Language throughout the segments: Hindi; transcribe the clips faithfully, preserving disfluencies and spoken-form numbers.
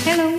हेलो।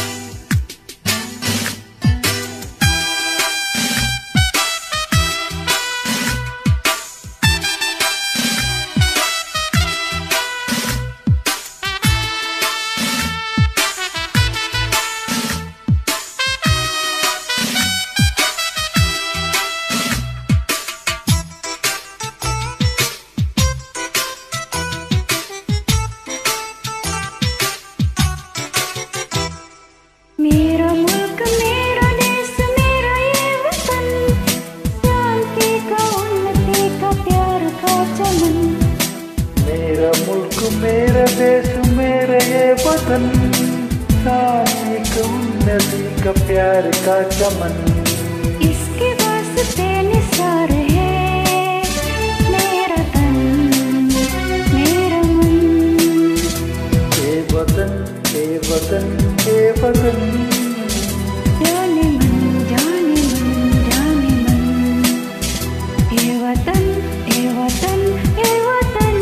मेरा मुल्क मेरा देश मेरा ये वतन, शांति का उन्नति का प्यार का चमन। मेरा मुल्क मेरा देश मेरा ये वतन, शांति का उन्नति का प्यार का चमन। इसके वास्ते निसार है मेरा तन मेरा मन। ए वतन ए वतन ए वतन, जाने मन जाने मन जाने मन। ए वतन ए वतन ए वतन,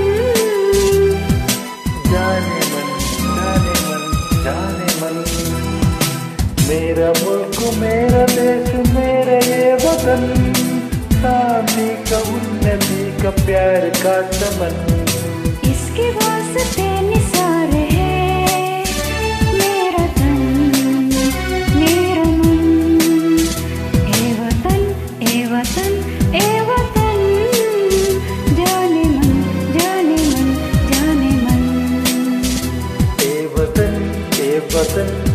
जाने मन जाने मन जाने मन। मेरा मुल्क मेरा देश मेरा ये वतन, शांति का उन्नति का प्यार का चमन। इसके वास्ते निसार है मेरा तन मेरा मन। ए वतन ए वतन ए वतन, जाने मन जाने मन जाने मन। ए वतन ए वतन